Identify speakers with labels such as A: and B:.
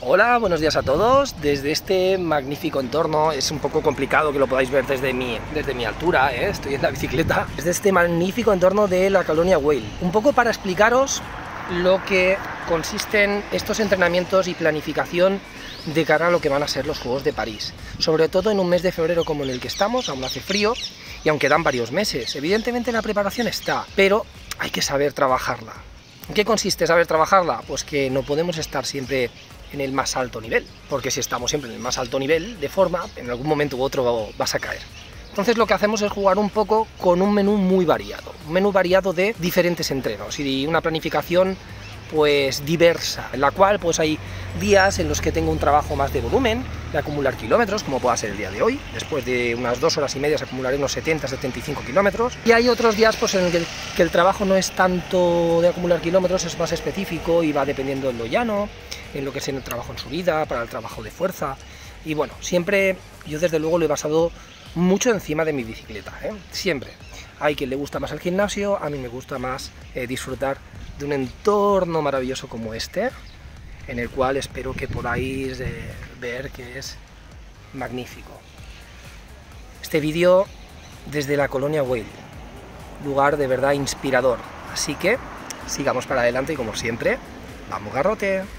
A: Hola, buenos días a todos. Desde este magnífico entorno, es un poco complicado que lo podáis ver desde mi altura, estoy en la bicicleta, desde este magnífico entorno de la Colonia Güell. Un poco para explicaros lo que consisten estos entrenamientos y planificación de cara a lo que van a ser los Juegos de París. Sobre todo en un mes de febrero como en el que estamos, aún hace frío y aún quedan varios meses. Evidentemente la preparación está, pero hay que saber trabajarla. ¿En qué consiste saber trabajarla? Pues que no podemos estar siempre en el más alto nivel, porque si estamos siempre en el más alto nivel de forma, en algún momento u otro vas a caer. Entonces lo que hacemos es jugar un poco con un menú muy variado, un menú variado de diferentes entrenos y una planificación pues diversa, en la cual pues hay días en los que tengo un trabajo más de volumen, de acumular kilómetros, como pueda ser el día de hoy. Después de unas 2 horas y media acumularé unos 70-75 kilómetros, y hay otros días pues en el que el trabajo no es tanto de acumular kilómetros, es más específico y va dependiendo en lo llano, en lo que es en el trabajo en subida, para el trabajo de fuerza. Y bueno, siempre yo desde luego lo he basado mucho encima de mi bicicleta, siempre. Hay quien le gusta más el gimnasio, a mí me gusta más disfrutar de un entorno maravilloso como este, en el cual espero que podáis ver que es magnífico. Este vídeo desde la Colonia Güell, lugar de verdad inspirador, así que sigamos para adelante y como siempre, ¡vamos garrote!